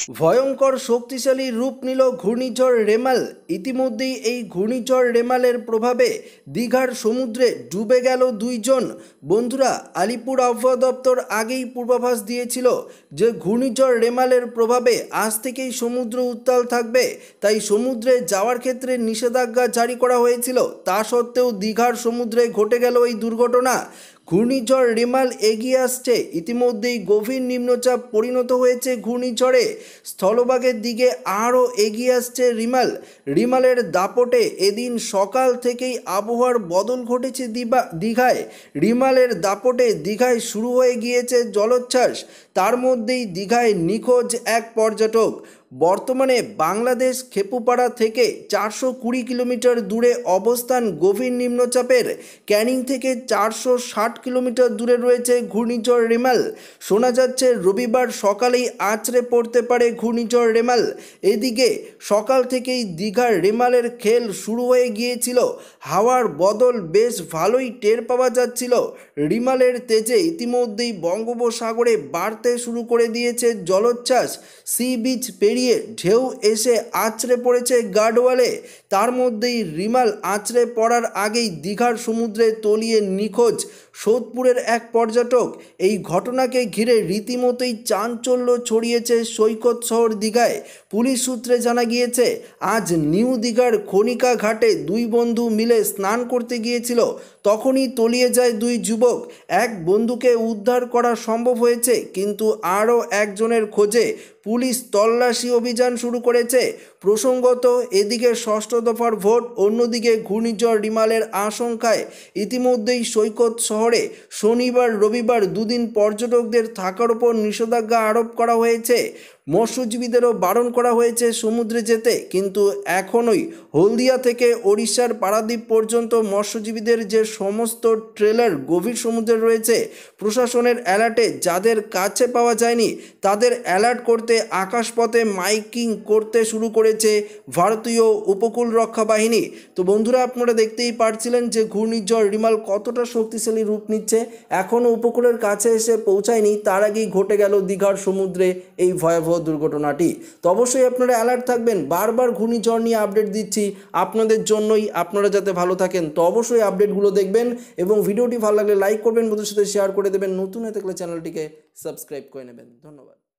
ভয়ঙ্কর শক্তিশালী রূপ নিল ঘূর্ণিঝড় রেমাল। ইতিমধ্যেই এই ঘূর্ণিঝড় রেমালের প্রভাবে দীঘার সমুদ্রে ডুবে গেল 2 জন। বন্ধুরা, আলিপুর আবহাওয়া দপ্তর আগেই পূর্বাভাস দিয়েছিল যে ঘূর্ণিঝড় রেমালের প্রভাবে আজ থেকেই সমুদ্র উত্তাল থাকবে, তাই সমুদ্রে যাওয়ার ক্ষেত্রে নিষেধাজ্ঞা জারি করা হয়েছিল। তা সত্ত্বেও দীঘার সমুদ্রে ঘটে গেল এই দুর্ঘটনা। ঘূর্ণিঝড় রেমাল এগিয়ে আসছে, ইতিমধ্যেই গভীর নিম্নচাপ পরিণত হয়েছে ঘূর্ণিঝড়ে। স্থলভাগের দিকে আরও এগিয়ে আসছে রিমালের দাপটে এদিন সকাল থেকেই আবহাওয়ার বদল ঘটেছে দীঘায়। রিমালের দাপটে দীঘায় শুরু হয়ে গিয়েছে জলোচ্ছ্বাস। তার মধ্যেই দীঘায় নিখোঁজ এক পর্যটক। বর্তমানে বাংলাদেশ খেপুপাড়া থেকে 420 কিলোমিটার দূরে অবস্থান গভীর নিম্নচাপের। ক্যানিং থেকে 460 কিলোমিটার দূরে রয়েছে ঘূর্ণিঝড় রেমাল। শোনা যাচ্ছে রবিবার সকালেই আছড়ে পড়তে পারে ঘূর্ণিঝড় রেমাল। এদিকে সকাল থেকেই দীঘার রেমালের খেল শুরু হয়ে গিয়েছিল। হাওয়ার বদল বেশ ভালোই টের পাওয়া যাচ্ছিল। রিমালের তেজে ইতিমধ্যেই বঙ্গোপসাগরে বাড়তে শুরু করে দিয়েছে জলোচ্ছ্বাস। সি বিচ পেরিয়ে ঢেউ এসে আছড়ে পড়েছে গার্ডওয়ালে। তার মধ্যেই রিমাল আছড়ে পড়ার আগেই দীঘার সমুদ্রে তলিয়ে নিখোঁজ সোদপুরের এক পর্যটক। এই ঘটনাকে ঘিরে রীতিমতোই চাঞ্চল্য ছড়িয়েছে সৈকত শহর দীঘায়। পুলিশ সূত্রে জানা গিয়েছে, আজ নিউ দীঘার খনিকা ঘাটে 2 বন্ধু মিলে স্নান করতে গিয়েছিল। তখনই তলিয়ে যায় 2 যুবক। এক বন্ধুকে উদ্ধার করা সম্ভব হয়েছে, কিন্তু আরও একজনের খোঁজে পুলিশ তল্লাশি অভিযান শুরু করেছে। প্রসঙ্গত, এদিকে ষষ্ঠ দফার ভোট, অন্যদিকে ঘূর্ণিঝড় রিমালের আশঙ্কায় ইতিমধ্যেই সৈকত শহরে শনিবার রবিবার 2 দিন পর্যটকদের থাকার উপর নিষেধাজ্ঞা আরোপ করা হয়েছে। মৎস্যজীবীদেরও বারণ করা হয়েছে সমুদ্রে যেতে, কিন্তু এখনই হলদিয়া থেকে ওড়িশার পারাদ্বীপ পর্যন্ত মৎস্যজীবীদের যে সমস্ত ট্রেলার গভীর সমুদ্রে রয়েছে, প্রশাসনের অ্যালার্টে যাদের কাছে পাওয়া যায়নি তাদের অ্যালার্ট করতে আকাশপথে মাইকিং করতে শুরু করেছে ভারতীয় উপকূল রক্ষা বাহিনী। তো বন্ধুরা, আপনারা দেখতেই পারছিলেন যে ঘূর্ণিঝড় রিমাল কতটা শক্তিশালী রূপ নিচ্ছে। এখনও উপকূলের কাছে এসে পৌঁছায়নি, তার আগেই ঘটে গেল দীঘার সমুদ্রে এই ভয়াবহ দুর্ঘটনাটি। তো অবশ্যই আপনারা অ্যালার্ট থাকবেন। বারবার ঘূর্ণিঝড় নিয়ে আপডেট দিচ্ছি আপনাদের জন্যই, আপনারা যাতে ভালো থাকেন। তো অবশ্যই আপডেটগুলো দেখবেন এবং ভিডিওটি ভালো লাগলে লাইক করবেন, বন্ধুদের সাথে শেয়ার করে দেবেন। নতুন হয়ে থাকলে চ্যানেলটিকে সাবস্ক্রাইব করে নেবেন। ধন্যবাদ।